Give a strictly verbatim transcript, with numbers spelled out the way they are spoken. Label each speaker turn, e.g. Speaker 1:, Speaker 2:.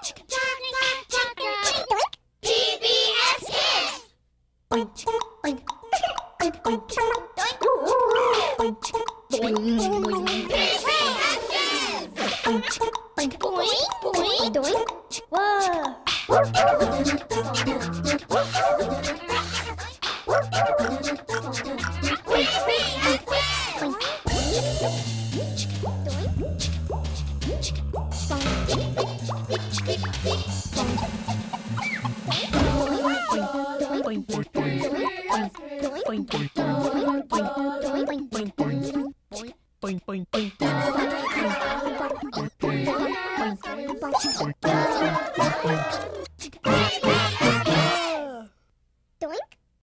Speaker 1: P B S Kids! Oink, oink, oink, oink, oink, boing, boing, P B S Kids! Oink, oink, boing, boing, doink. Whoa! Boing, boing, boing, boing, boing, boing, boing, boing, boing, boing.